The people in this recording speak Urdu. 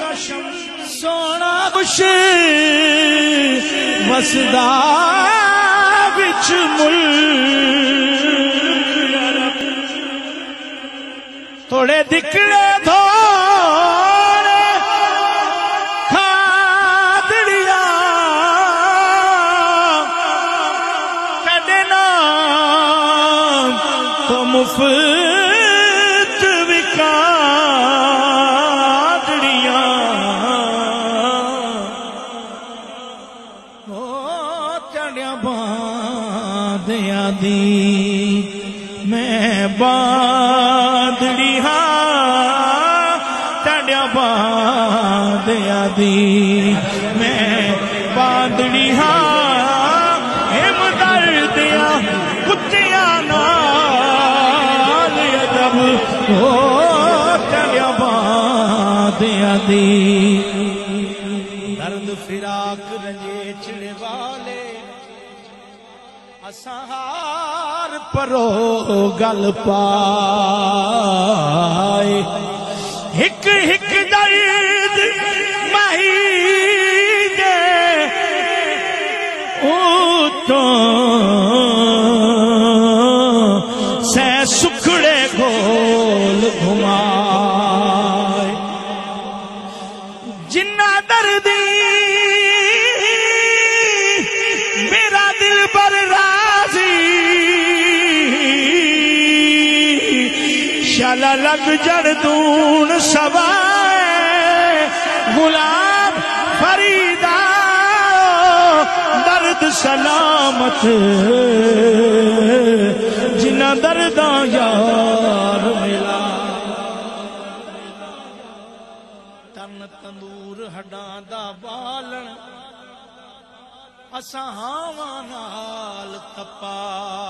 سونا خوش وسدا وچ مل تھوڑے دکھلے تھوڑے کھادڑیاں کڈنا تو مفت وکادڑیاں او چڑیا باندیاں دی میں باندڑی ہاں چڑیا باندیاں دی میں باندڑی ہاں ہم دردیاں کتیاں نال ادب او چڑیا باندیاں دی درد فراق رنجے چڑے والے اسہار پرو گل پائے ہک ہک درد مہی دے اوتوں سے سکھڑے گول گھمائے جنہ دردی میرا دل پر شالا لگ جردون سوائے غلام فریدہ درد سلامت جنہ درداں یار ملا تن تندور ہڈاں دا بالن اساں ہاواں نال تپا